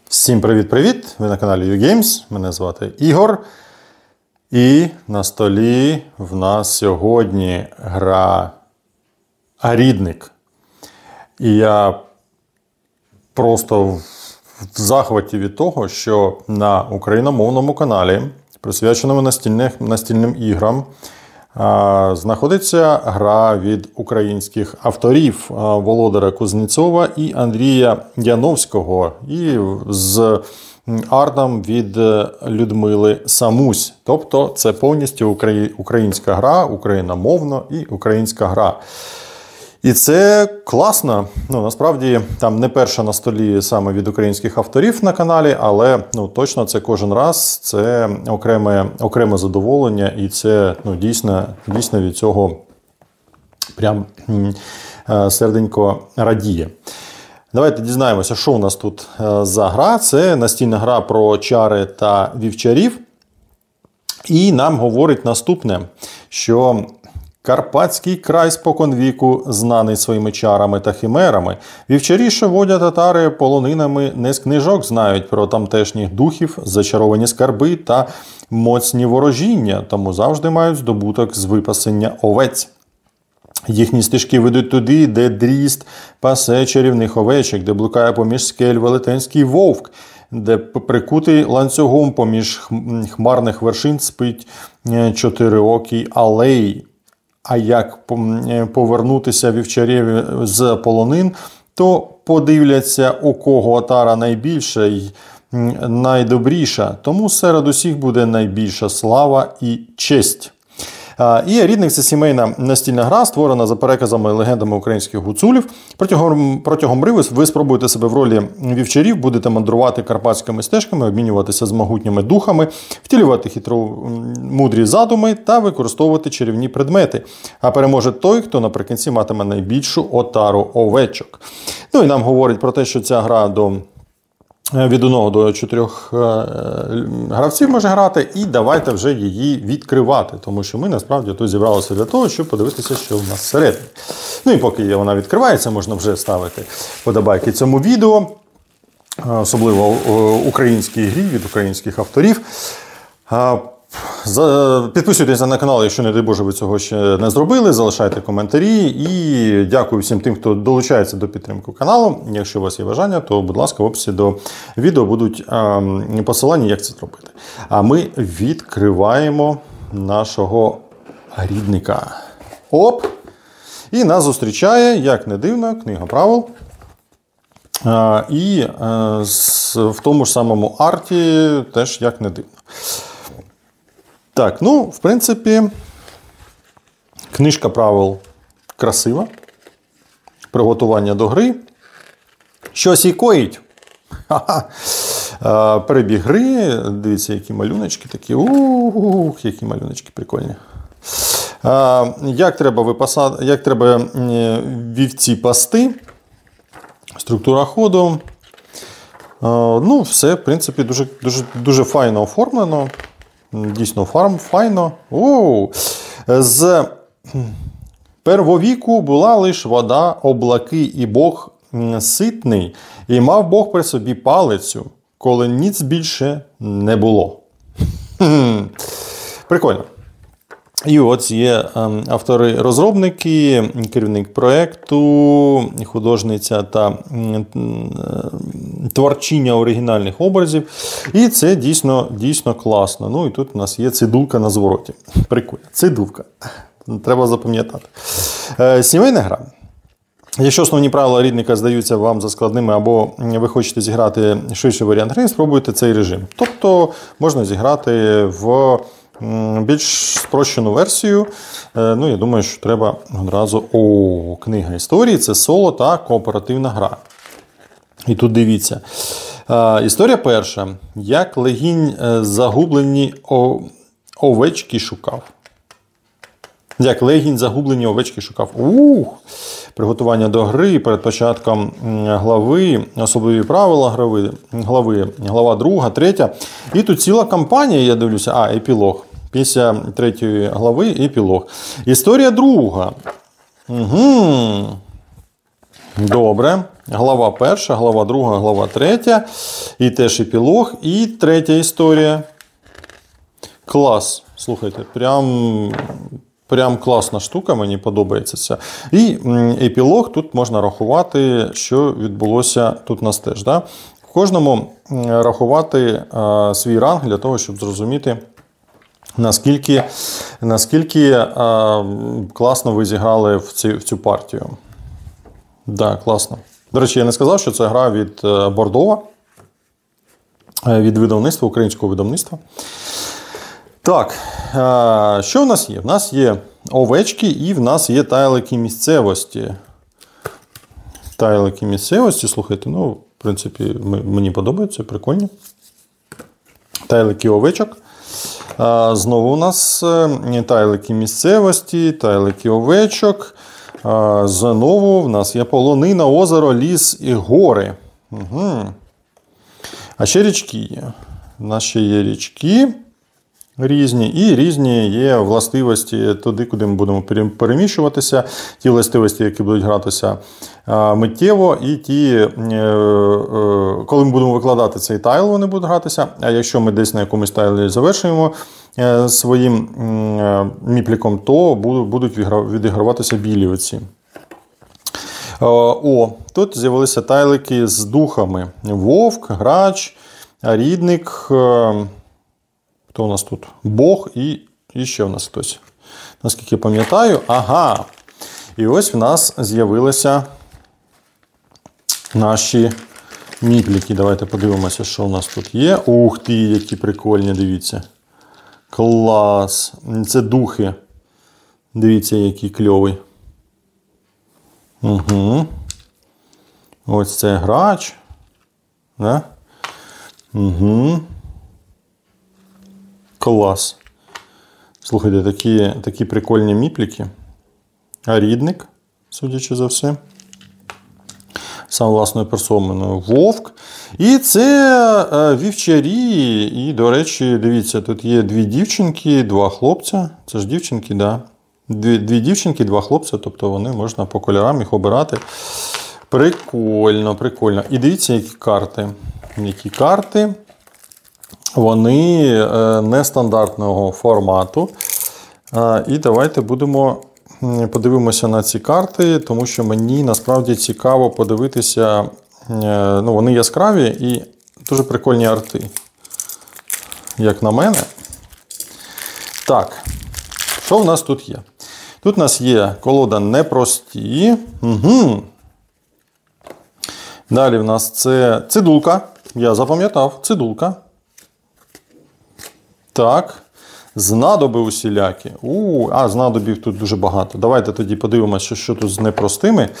Всім привіт-привіт! Ви на каналі YouGames, мене звати Ігор. І на столі в нас сьогодні гра Рідник. І я просто в захваті від того, що на україномовному каналі, присвяченому настільним іграм, знаходиться гра від українських авторів Володимира Кузнєцова і Андрія Яновського, і з артом від Людмили Самусь. Тобто це повністю українська гра, україномовна і українська гра. І це класно. Насправді, там не перша на столі саме від українських авторів на каналі, але точно це кожен раз, це окреме задоволення, і це дійсно від цього прям серденько радіє. Давайте дізнаємося, що у нас тут за гра. Це настільна гра про чари та вівчарів. І нам говорить наступне, що Карпатський край споконвіку знаний своїми чарами та химерами. Вівчарі, що водять татари полонинами, не з книжок знають про тамтешніх духів, зачаровані скарби та моцні ворожіння, тому завжди мають здобуток з випасення овець. Їхні стежки ведуть туди, де дріст пасе чарівних овечок, де блукає поміж скель велетенський вовк, де прикутий ланцюгом поміж хмарних вершин спить чотириокий алей. А як повернутися вівчарєві з полонин, то подивляться, у кого отара найбільша й найдобріша, тому серед усіх буде найбільша слава і честь. І Рідник – це сімейна настільна гра, створена за переказами і легендами українських гуцулів. Протягом гри ви спробуєте себе в ролі вівчарів, будете мандрувати карпатськими стежками, обмінюватися з могутніми духами, втілювати хитромудрі задуми та використовувати чарівні предмети. А переможе той, хто наприкінці матиме найбільшу отару овечок. І нам говорить про те, що ця гра від 1 до 4 гравців може грати, і давайте вже її відкривати, тому що ми насправді тут зібралися для того, щоб подивитися, що в нас всередині. І поки вона відкривається, можна вже ставити подобайки цьому відео, особливо українській грі від українських авторів. Підписуйтесь на канал, якщо, не дай Боже, ви цього ще не зробили, залишайте коментарі, і дякую всім тим, хто долучається до підтримки каналу. Якщо у вас є бажання, то, будь ласка, в описі до відео будуть посилання, як це зробити. А ми відкриваємо нашого рідника. Оп! І нас зустрічає, як не дивно, книга правил. І в тому ж самому арті теж, як не дивно. Так, в принципі, книжка правил красива. Приготування до гри. Щось і коїть. Перебіг гри. Дивіться, які малюночки такі. Які малюночки прикольні. Як треба вівці пасти. Структура ходу. Все, в принципі, дуже файно оформлено. Дійсно, файно. З первовіку була лиш вода, облаки, і Бог ситний, і мав Бог при собі палицю, коли ніц більше не було. Прикольно. І от є автори-розробники, керівник проєкту, художниця та творчиня оригінальних образів. І це дійсно класно. І тут у нас є цидулка на звороті. Прикольно. Цидулка. Треба запам'ятати. Сімейна гра. Якщо основні правила Рідника здаються вам за складними, або ви хочете зіграти швидший варіант гри, спробуйте цей режим. Тобто можна зіграти в більш спрощену версію. Я думаю, що треба одразу... Книга історії – це соло та кооперативна гра. І тут дивіться. Історія перша. Як легінь загублені овечки шукав. Як легінь загублені овечки шукав. Приготування до гри перед початком глави, особливі правила глави, глава 2, 3. І тут ціла кампанія, я дивлюся, епілог. Після 3 глави епілог. Історія 2. Добре. Глава перша, глава друга, глава третя. І теж епілог. І третя історія. Клас. Слухайте, прям класна штука, мені подобається це. І епілог, тут можна рахувати, що відбулося тут у нас теж. Да? В кожному рахувати свій ранг для того, щоб зрозуміти, наскільки класно ви зіграли в цю партію. Да, класно. До речі, я не сказав, що це гра від Бордова, від видавництва, українського видавництва. Так, що в нас є? В нас є овечки і в нас є тайлики місцевості. Тайлики місцевості, слухайте, ну, в принципі, мені подобаються, прикольні. Тайлики овечок. Знову у нас тайлики місцевості, тайлики овечок. Знову в нас є полонина, озеро, ліс і гори. Угу. А ще річки є. У нас ще є річки різні, і різні є властивості туди, куди ми будемо переміщуватися. Ті властивості, які будуть гратися миттєво, і ті, коли ми будемо викладати цей тайл, вони будуть гратися. А якщо ми десь на якомусь тайлі завершуємо своїм міпліком, то будуть відіграватися білі оці. Тут з'явилися тайлики з духами. Вовк, грач, рідник, хто у нас тут? Бог і ще у нас хтось. Наскільки я пам'ятаю. Ага. І ось в нас з'явилися наші міпліки. Давайте подивимося, що у нас тут є. Ух ти, які прикольні, дивіться. Клас. Це духи. Дивіться, який кльовий. Угу. Ось це грач. Да? Угу. Клас. Слухайте, такі прикольні міпліки. А рідник, судячи за все. Сам власною персоною вовк. І це вівчарі. І, до речі, дивіться, тут є дві дівчинки, два хлопця. Це ж дівчинки, да. Дві дівчинки, два хлопця, тобто вони можна по кольорам їх обирати. Прикольно, прикольно. І дивіться, які карти. Які карти. Вони нестандартного формату. І давайте подивимося на ці карти, тому що мені насправді цікаво подивитися. Ну, вони яскраві і дуже прикольні арти. Як на мене. Так, що в нас тут є? Тут у нас є колода непрості. Угу. Далі в нас це цидулка. Я запам'ятав, цидулка. Так. Знадоби усілякі. Знадобів тут дуже багато. Давайте тоді подивимося, що тут з непростими.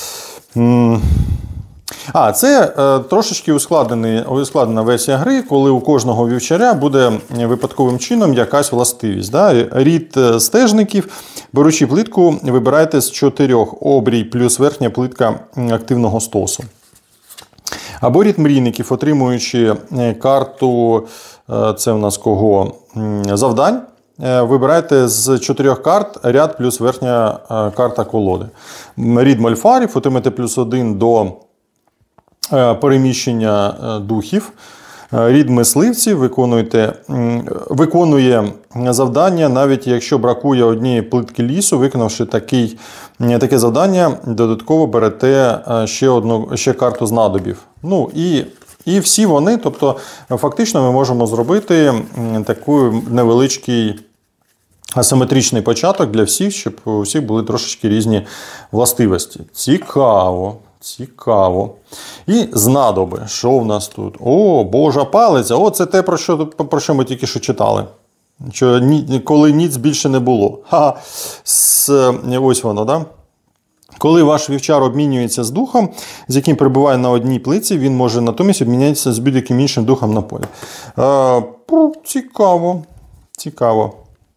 Це трошечки ускладнена версія гри, коли у кожного вівчаря буде випадковим чином якась властивість. Да? Рід стежників, беручи плитку, вибирайте з 4 обрій плюс верхня плитка активного стосу. Або рід мрійників, отримуючи карту, це в нас кого? Завдань, вибирайте з 4 карт ряд плюс верхня карта колоди. Рід мольфарів, отримайте +1 до переміщення духів. Рід мисливців виконує завдання, навіть якщо бракує однієї плитки лісу, виконавши таке завдання, додатково берете ще карту знадобів. Ну і всі вони, тобто фактично ми можемо зробити такий невеличкий асиметричний початок для всіх, щоб у всіх були трошечки різні властивості. Цікаво. Цікаво. І знадоби. Що в нас тут? Божа палиця. Це те, про що ми тільки що читали. Коли ніц більше не було. Ось воно, да? Коли ваш вівчар обмінюється з духом, з яким перебуває на одній плиці, він може натомість обмінятися з будь-яким іншим духом на полі. Цікаво. Цікаво.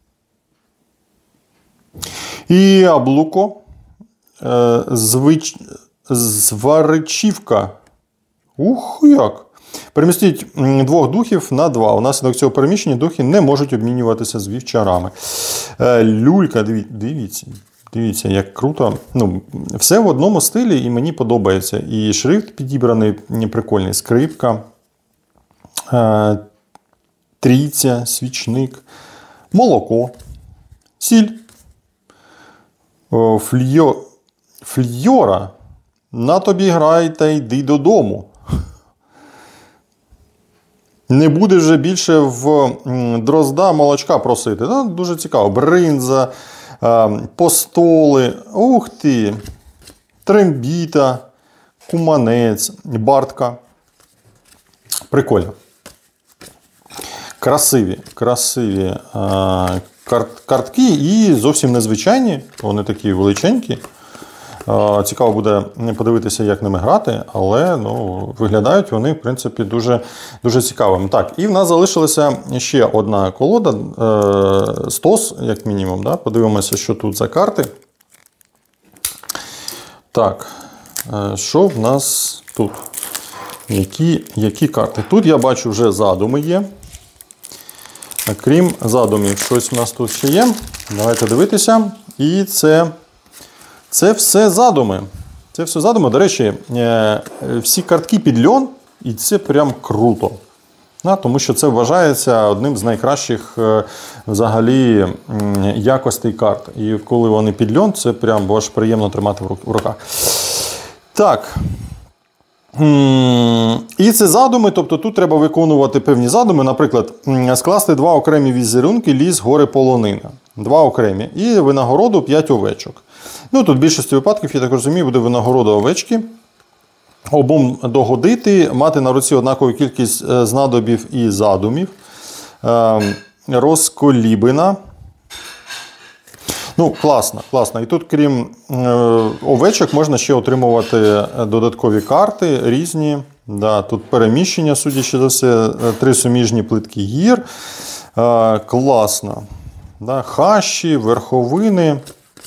І яблуко. Зваричівка. Як? Перемістіть 2 духів на 2. Унаслідок цього переміщення духи не можуть обмінюватися з вівчарами. Люлька, Дивіться, як круто. Ну, все в одному стилі і мені подобається. І шрифт підібраний прикольний. Скрипка, трійця, свічник, молоко, сіль, фльора. На тобі грай та йди додому. Не буде вже більше в Дрозда молочка просити. Ну, дуже цікаво. Бринза, постоли, ух ти, трембіта, куманець, бартка. Прикольно. Красиві картки і зовсім незвичайні. Вони такі величенькі. Цікаво буде подивитися, як ними грати, але виглядають вони, в принципі, дуже, дуже цікавими. Так, і в нас залишилася ще одна колода, стос, як мінімум. Да? Подивимося, що тут за карти. Так, що в нас тут? Які карти? Тут я бачу, вже задуми є. Крім задумів, щось в нас тут ще є. Давайте дивитися. І це все задуми. Це все задуми. До речі, всі картки під льон, і це прям круто. Тому що це вважається одним з найкращих взагалі якостей карт. І коли вони під льон, це прям аж приємно тримати в руках. Так. І це задуми, тобто тут треба виконувати певні задуми. Наприклад, скласти 2 окремі візерунки ліс, гори, полонина. 2 окремі. І винагороду 5 овечок. Тут в більшості випадків, я так розумію, буде винагорода овечки. Обом догодити, мати на руці однакову кількість знадобів і задумів. Розколібина. Класно. І тут, крім овечок, можна ще отримувати додаткові карти різні. Да, тут переміщення, судячи за все, 3 суміжні плитки гір. Класно. Да, хащі, верховини.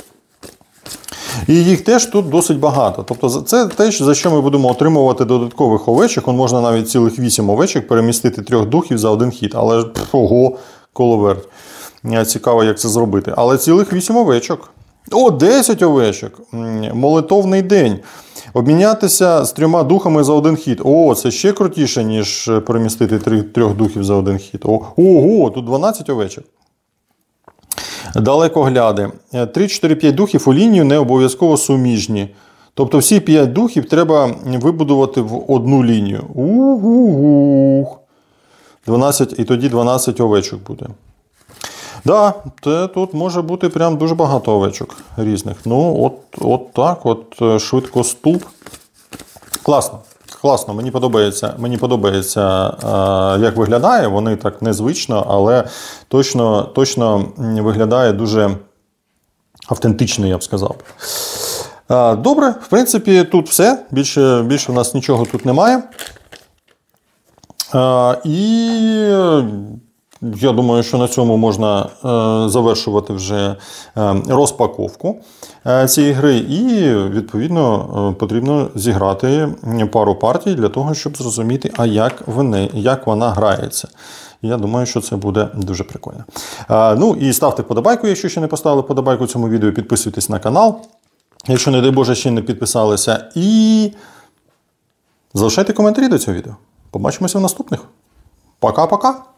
І їх теж тут досить багато. Тобто це те, за що ми будемо отримувати додаткових овечок. Можна навіть цілих 8 овечок перемістити 3 духів за один хід. Але ого, коловерть. Цікаво, як це зробити. Але цілих 8 овечок. 10 овечок. Молитовний день. Обмінятися з 3 духами за один хід. Це ще крутіше, ніж перемістити 3 духів за один хід. Ого, тут 12 овечок. Далекогляди. 3, 4, 5 духів у лінію не обов'язково суміжні. Тобто всі 5 духів треба вибудувати в одну лінію. 12, і тоді 12 овечок буде. Тут може бути прям дуже багато овечок різних. От так, швидкоступ. Класно, мені подобається, як виглядає. Вони так незвично, але точно виглядає дуже автентично, я б сказав. Добре, в принципі, тут все. Більше у нас нічого тут немає. І я думаю, що на цьому можна завершувати вже розпаковку цієї гри. І, відповідно, потрібно зіграти пару партій для того, щоб зрозуміти, як вона грається. Я думаю, що це буде дуже прикольно. І ставте вподобайку, якщо ще не поставили вподобайку цьому відео, підписуйтесь на канал, якщо, не дай Боже, ще не підписалися. І залишайте коментарі до цього відео. Побачимося в наступних. Пока-пока!